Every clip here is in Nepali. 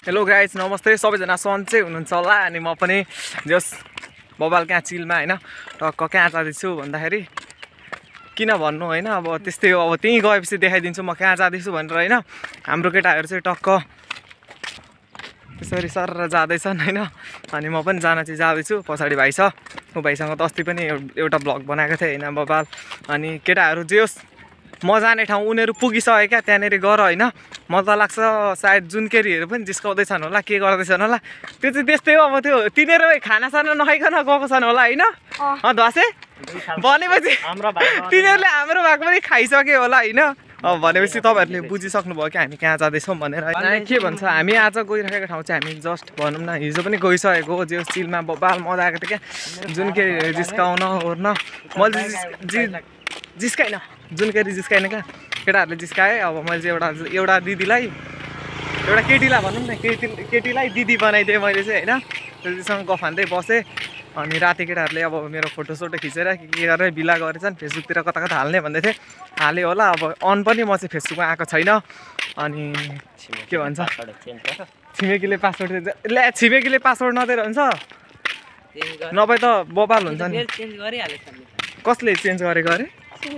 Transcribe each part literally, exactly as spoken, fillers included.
हेलो गाइस, नमस्ते सबैजना सन्चै हुनुहुन्छ होला। अनि म पनि जस बबाल कहाँ चिलमा हैन टक्क कहाँ जाँदैछु भन्दाखेरि किन भन्नु हैन, अब त्यस्तै हो। अब त्यहीँ गएपछि देखाइदिन्छु म कहाँ जाँदैछु भनेर हैन। हाम्रो केटाहरू चाहिँ टक्क त्यसरी सर जाँदैछन् हैन। अनि म पनि जान चाहिँ जाँदैछु। पछाडि भाइ छ, ऊ भाइसँग त अस्ति पनि एउटा ब्लग बनाएको थिएँ हैन बबाल। अनि केटाहरू जे होस् म जाने ठाउँ उनीहरू पुगिसके क्या त्यहाँनिर गर हैन। म त लाग्छ सायद जुनकेरीहरू पनि जिस्काउँदैछन् होला, के गर्दैछन् होला। त्यो चाहिँ त्यस्तै हो। अब त्यो तिनीहरू खानासाना नखाइकन गएको छन् होला हैन। अँ धसे भनेपछि तिनीहरूले हाम्रो भाग पनि खाइसक्यो होला हैन। अब भनेपछि तपाईँहरूले बुझिसक्नुभयो कि हामी कहाँ जाँदैछौँ भनेर। के भन्छ, हामी आज गइरहेको ठाउँ चाहिँ हामी जस्ट भनौँ न हिजो पनि गइसकेको हो। जे चिलमा बबाल मजा आएको थियो क्या, जुनकेरी जिस्काउन ओर्न। मैले जि जिस्काइन जुनकेरी जिस्काइन क्या, केटाहरूले जिस्काएँ। अब मैले चाहिँ एउटा एउटा दिदीलाई एउटा केटीलाई भनौँ न केटी केटीलाई दिदी बनाइदिएँ मैले चाहिँ होइन। दिदीसँग गफ हान्दै बसेँ। अनि राति केटाहरूले अब मेरो फोटोसोटो खिचेर के के गरेर बिला गरेछन्, फेसबुकतिर कता कता हाल्ने भन्दै थिएँ। हाल्यो होला। अब अन पनि म चाहिँ फेसबुकमा आएको छैन। अनि के भन्छ, छिमेकीले पासवर्ड ल्या छिमेकीले पासवर्ड नदिएर हुन्छ नभए त बबाल हुन्छ नि। कसले चेन्ज गरेको अरे?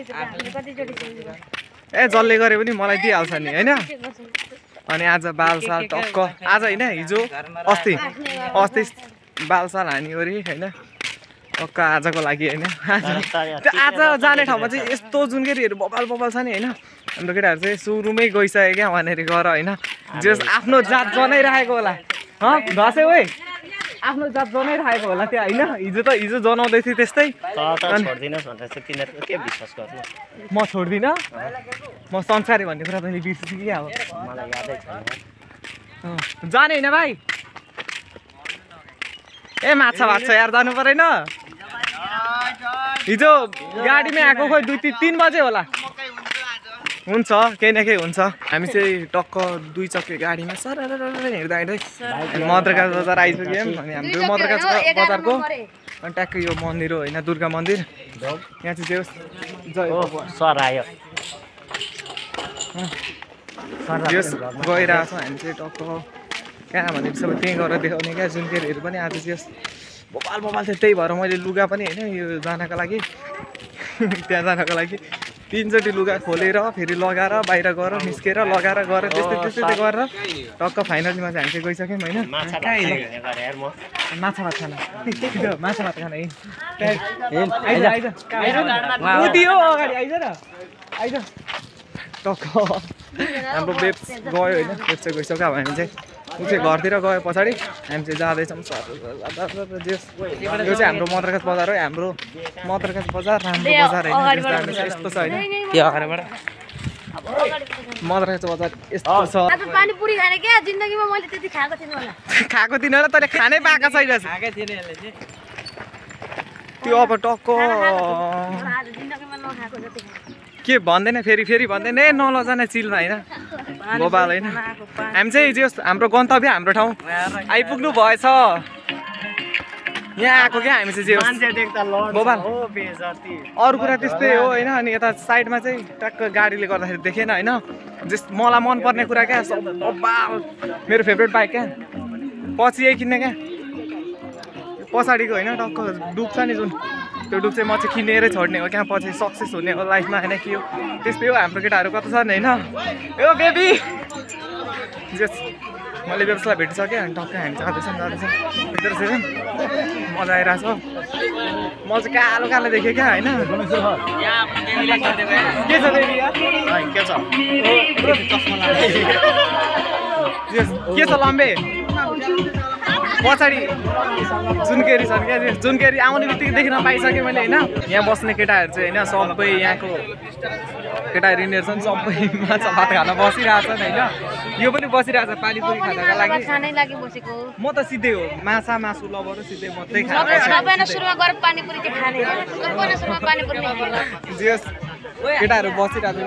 ए जसले गरे पनि मलाई दिइहाल्छ नि होइन। अनि आज बालसाल टक्क आज होइन हिजो अस्ति अस्ति बालसाल हानिवरी होइन टक्क आजको लागि होइन। आज जाने ठाउँमा चाहिँ यस्तो जुनकेरीहरू बबाल बबाल छ नि होइन। हाम्रो केटाहरू चाहिँ सुरुमै गइसक्यो क्या वहाँनिर गएर होइन। जस आफ्नो जात जनाइरहेको होला। हँ धसे ओइ आफ्नो जात जनाइरहेको होला त्यो होइन। हिजो त हिजो जनाउँदै थियो त्यस्तै। म छोड्दिनँ, म संसारी भन्ने कुरा तैँले बिर्सिस् कि अब मलाई यादै छैन। जाने होइन भाइ? ए माछा भाग्छ यार, जानु परेन? हिजो गाडीमै आएको खोइ दुई तिन तिन बजे होला। हुन्छ केही न केही हुन्छ। हामी चाहिँ टक्क दुई चक्के गाडीमा सर हिँड्दा हिँड्दै मद्रकाज बजार आइपुग्यौँ। अनि हाम्रो मद्रकाज बजारको अनि ट्याक्कै यो मन्दिर हो होइन, दुर्गा मन्दिर। यहाँ चाहिँ जे सर आयो गइरहेको छौँ हामी चाहिँ टक्क कहाँ भनेपछि अब त्यहीँ गएर देखाउने क्या जुनकेरीहरू पनि। आज चाहिँ बबाल बबाल थियो, त्यही भएर मैले लुगा पनि होइन यो जानको लागि त्यहाँ जानको लागि तिनचोटि लुगा खोलेर फेरि लगाएर बाहिर गएर निस्केर लगाएर गएर त्यस्तै त्यस्तै गरेर टक्क फाइनलीमा चाहिँ हामी चाहिँ गइसक्यौँ होइन। माछा भात खाना माछा भात खाना आइज आइज उति हो अगाडि आइज न आइज टक्क हाम्रो बेप्स गयो होइन। बेप्स चाहिँ गइसक्यो। अब हामी चाहिँ ऊ चाहिँ घरतिर गयो पछाडि हामी चाहिँ जाँदैछौँ। यो चाहिँ हाम्रो मद्रकाज बजार हो। हाम्रो मद्रकाज बजार राम्रो बजार होइन, यस्तो छ होइन। त्यो अगाडिबाट मद्रकाज बजार यस्तो छ। पानीपुरी खाने क्या जिन्दगीमा मैले त्यति खाएको थिएन होला। खाएको थिएन होला, तैँले खानै पाएको छैन। त्यो अब टक्क के भन्दैन फेरि फेरि भन्दैन ए नलजाने चिलमा होइन बबाल होइन। हामी चाहिँ जे हाम्रो गन्तव्य हाम्रो ठाउँ आइपुग्नु भएछ। यहाँ आएको क्या हामी चाहिँ जे बबाल अरू कुरा त्यस्तै हो होइन। अनि यता साइडमा चाहिँ टक्क गाडीले गर्दाखेरि देखेन होइन। जस मलाई मनपर्ने कुरा क्या बबाल मेरो फेभरेट बाइक क्या पछि यही किन्ने क्या पछाडिको होइन। टक्क डुब्छ नि जुन त्यो डुब चाहिँ म चाहिँ किनेरै छोड्ने हो क्या, पछि सक्सेस हुने हो लाइफमा होइन। के हो त्यस्तै हो। हाम्रो केटाहरू कता छन् होइन। ए बेबी जस मैले बेबीलाई भेटिसकेँ। अनि टक्कै हामी जाँदैछौँ जाँदैछौँ भित्र चाहिँ मजा आइरहेछ। म चाहिँ कालो कालो देखेँ क्या होइन। के छ बेबी के छ के छ लम्बे पछाडि जुनकेरी छन् क्या। जुनकेरी आउने बित्तिकै देखिन पाइसकेँ मैले होइन। यहाँ बस्ने केटाहरू चाहिँ होइन सबै यहाँको केटाहरू यिनीहरू छन् सबै माछा भात खान बसिरहेछन् होइन। यो पनि बसिरहेछ पानीपुरी खानको लागि। म त सिधै हो माछा मासु लबर सिधै मात्रै केटाहरू बसिरहेको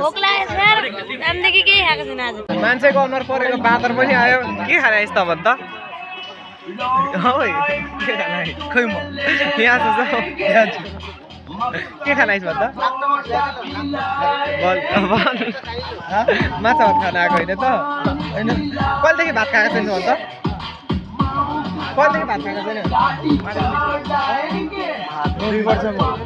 मान्छेको अनुहार परेको बाँदर पनि आयो। के खाने आइस् त भन् त खै म यहाँ के खाना आइस भन्दा माछा भात खान आएको होइन त होइन कहिलेदेखि भात खाएको छैन भन्छ कहिलेदेखि भात खाएको छैन दुई वर्ष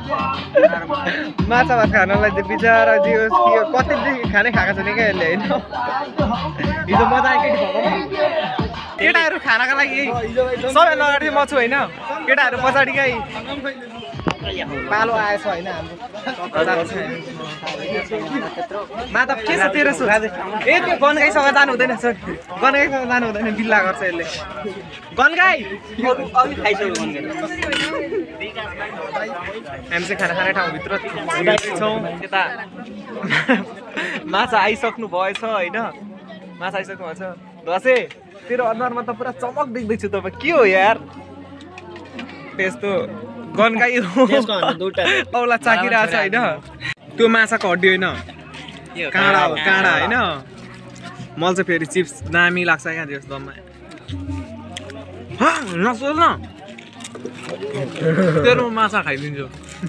माछा भात खानलाई चाहिँ बिचरा जियोस् कि कतिदेखि खानै खाएको छैन क्या यसले होइन हिजो मजा आयो केटी भएको केटाहरू खानाको लागि सबैभन्दा अगाडि म छु होइन केटाहरू पछाडि काहीँ पालो आएछ होइन हाम्रो माता के छ तेरो सु ए त्यो गनगाईसँग जानु हुँदैन सर गनगाईसँग जानु हुँदैन बिल्ला गर्छ यसले गनगाई हामी चाहिँ खाना खाने ठाउँभित्र छौँ यता माछा आइसक्नु भएछ होइन माछा आइसक्नु भएछ दसैँ तेरो अनुहारमा त पुरा चमक देख्दैछु त के हो यार त्यस्तो गनगाई औला चाकिरहेको छ होइन त्यो माछाको हड्डी होइन काँडा हो काँडा होइन मलाई चाहिँ फेरि चिप्स दामी लाग्छ क्या त्यस दममा नसोच न तेरो माछा खाइदिन्छु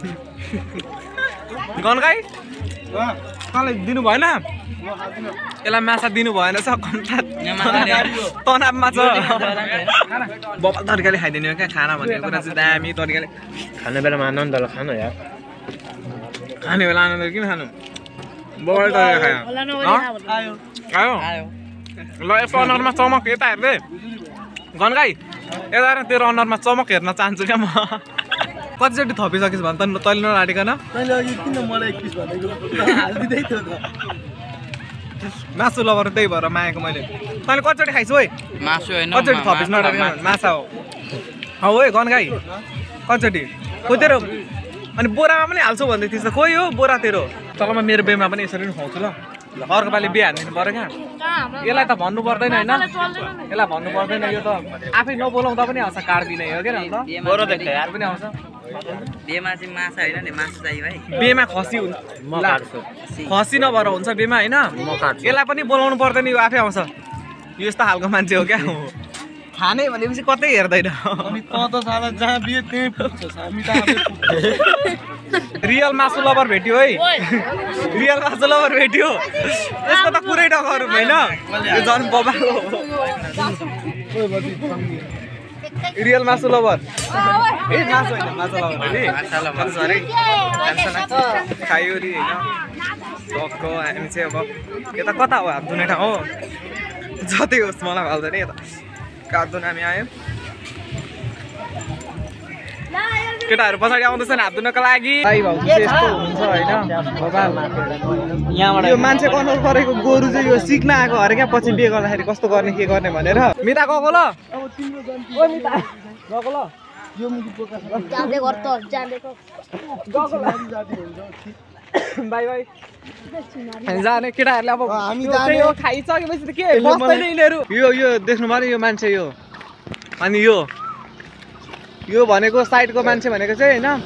गनगाई तँलाई दिनु भएन यसलाई माछा दिनु भएन छ तनावमा छ बबल तरिकाले खाइदिने हो क्या खाना भन्ने कुरा चाहिँ दामी तरिकाले खाने बेलामा आनन्द ल खानु यार खाने बेला आनन्द किन खानु बबल तरिका खायो आयो ल यसको अनुहारमा चमक यता हेर्दै गनगाई यता हेर तेरो अनुहारमा चमक हेर्न चाहन्छु क्या म कतिचोटि थपिसकिस् भने त तैँले नलाटिकन किन मलाई एकपिस भनेको हालिदिँदै थियो त मासु लबर त्यही भएर मागेको मैले तैँले कतिचोटि खाइस् है मासु होइन कतिचोटि थपिस् नलाटिकन माछा हो हौ है गनगाई कतिचोटि खोइ तेरो अनि बोरामा पनि हाल्छु भन्दै थिइस् त खोइ हो बोरा तेरो तल म मेरो बेमा पनि यसरी नै खुवाउँछु ल अर्को पालि बिहे हानिदिनु पऱ्यो क्या यसलाई त भन्नु पर्दैन होइन यसलाई भन्नु पर्दैन यो त आफै नबोलाउँदा पनि आउँछ कार्ड दिने हो क्या अन्त बोरो देख्छ यार पनि आउँछ बेमा चाहिँ माछा होइन नि मासु चाहियो भाइ बेमा खसी हुन्छ खसी नभएर हुन्छ बेमा होइन यसलाई पनि बोलाउनु पर्दैन यो आफै आउँछ यो यस्तो खालको मान्छे हो क्या खाने भनेपछि कतै हेर्दैन अनि त त साला जहाँ बिहे त्यही पुग्छ हामी त रियल मासु लभर भेट्यो है रियल मासु लभर भेट्यो यसको त कुरै डगरु होइन यो झन् बबाको रियल मासु लभर ए मासु होइन मासु लभर सरी खायो रि होइन टक्क हामी चाहिँ अब यता कता हो हात धुने ठाउँ हो जति होस् मलाई हाल्दैन यता हात धुन हामी आयो केटाहरू पछाडि आउँदैछ नि हात धुनको लागि यस्तो हुन्छ होइन यो मान्छेको अनुहार परेको गोरु चाहिँ यो सिक्न आएको अरे क्या पछि बिहे गर्दाखेरि कस्तो गर्ने के गर्ने भनेर मिता गएको ल गएको ल यो बाई बाई जाने केटाहरूले अब हामी खाइसकेपछि त के बस्दैन यिनीहरू यो यो देख्नु पऱ्यो यो मान्छे यो अनि यो यो भनेको साइडको मान्छे भनेको चाहिँ होइन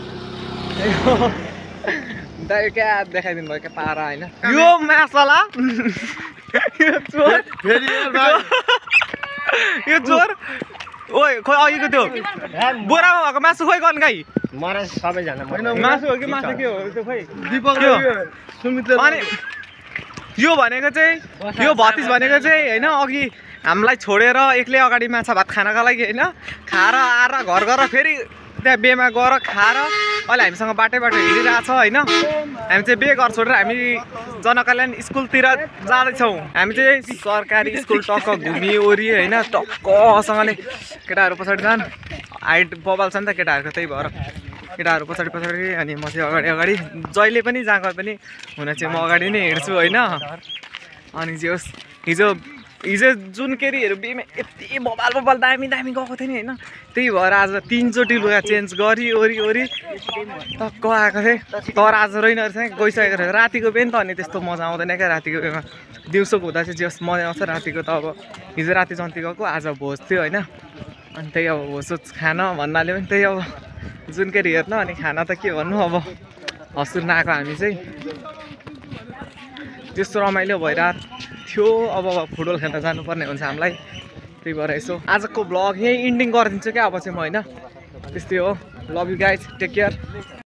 क्या देखाइदिनु भयो क्या पारा होइन यो मासला यो चोर यो चोर ओइ खोइ अघिको त्यो बोरामा भएको मासु खोइ गनगाई मरा सबैजना मासु हो कि मासु के हो त्यो खोइ अनि यो भनेको चाहिँ यो भतिज भनेको चाहिँ होइन अघि हामीलाई छोडेर एक्लै अगाडि माछा भात खानका लागि होइन खाएर आएर घर गएर फेरि त्यहाँ बेमा गएर खाएर अहिले हामीसँग बाटै बाटो हिँडिरहेको छ होइन हामी चाहिँ बे घर छोडेर हामी जनकल्याण स्कुलतिर जाँदैछौँ हामी चाहिँ सरकारी स्कुल टक्क घुमिओरि होइन टक्कसँगले केटाहरू पछाडि जान् हाइट बबाल छ नि त केटाहरूको त्यही भएर केटाहरू पछाडि पछाडि अनि म चाहिँ अगाडि अगाडि जहिले पनि जहाँ गए पनि हुन चाहिँ म अगाडि नै हिँड्छु होइन अनि जे होस् हिजो हिजो जुन केटीहरू बिहेमा यति बबाल बबाल दामी दामी गएको थियो नि होइन त्यही भएर आज तिनचोटि लुगा चेन्ज गरी ओरि ओरि टक्क आएको थिएँ तर आज रहेन रहेछ गइसकेको थियो रातिको बिहे नि त अनि त्यस्तो मजा आउँदैन क्या रातिको बिहेमा दिउँसोको हुँदा चाहिँ जस मजा आउँछ रातिको त अब हिजो राति जन्ती गएको आज भोज थियो होइन अनि त्यही अब भोज खान भन्नाले पनि त्यही अब जुन केटी हेर्न अनि खाना त के भन्नु अब हँसुर नआएको हामी चाहिँ त्यस्तो रमाइलो भइरहेको थियो अब फुटबल खेल्न जानुपर्ने हुन्छ हामीलाई त्यही भएर यसो आजको ब्लग यहीँ इन्डिङ गरिदिन्छु क्या अब चाहिँ म होइन त्यस्तै हो love you guys take care